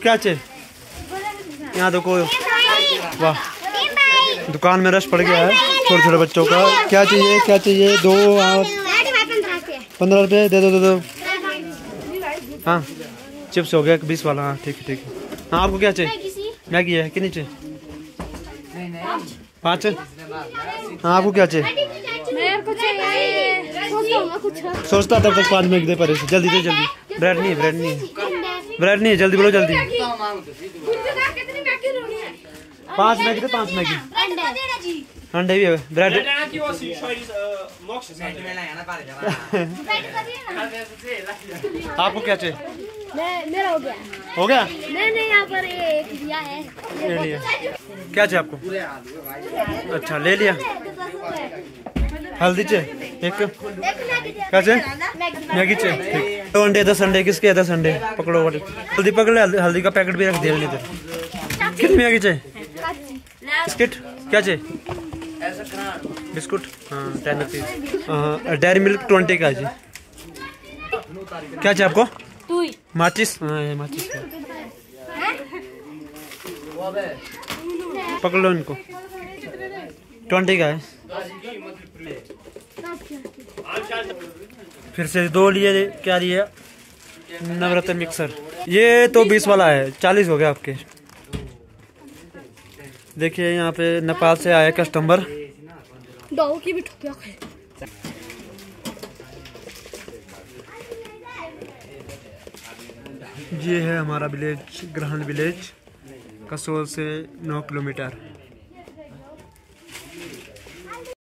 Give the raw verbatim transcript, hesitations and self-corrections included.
क्या चाहिए? यहाँ देखो, वाह दुकान में रश पड़ गया है छोटे छोटे बच्चों का। क्या चाहिए क्या चाहिए? दो और पंद्रह रुपये दे दो दे दो। हाँ चिप्स हो गया बीस वाला। हाँ ठीक है ठीक है। हाँ आपको क्या चाहिए? मैगी है कितनी चाहिए? पाँच। हाँ आपको क्या चाहिए? सोचता तब तक पाँच मैगी दे पर जल्दी दे जल्दी। ब्रेड नहीं है ब्रेड नहीं है ब्रेड नहीं है जल्दी बोलो जल्दी। पाँच मैगी तो पाँच मैगी। अंडे भी है ब्रेड। आपको क्या चाहिए? मेरा हो गया हो गया? मैंने यहाँ पर एक लिया है। ले लिया। क्या चाहिए आपको? अच्छा ले लिया। हल्दी चाहिए एक। क्या चाहिए? मैगी चाहिए ठीक। दो अंडे दस अंडे किसके? दस अंडे पकड़ो। हल्दी पकड़ ले। हल्दी का पैकेट भी रख दिया इधर। कितनी मैगी चाहिए? बिस्किट क्या चाहिए? बिस्कुट हाँ टेन रुपीज। हाँ डेयरी मिल्क ट्वेंटी का जी। क्या चाहिए आपको? माचिस। हाँ ये माचिस पकड़ लो इनको। ट्वेंटी का है। फिर से दो लिए। क्या लिए? नवरत्न मिक्सर। ये तो बीस वाला है चालीस हो गया आपके। देखिए यहाँ पे नेपाल से आया कस्टमर। की भी ये है हमारा विलेज ग्रहण विलेज कसोल से नौ किलोमीटर।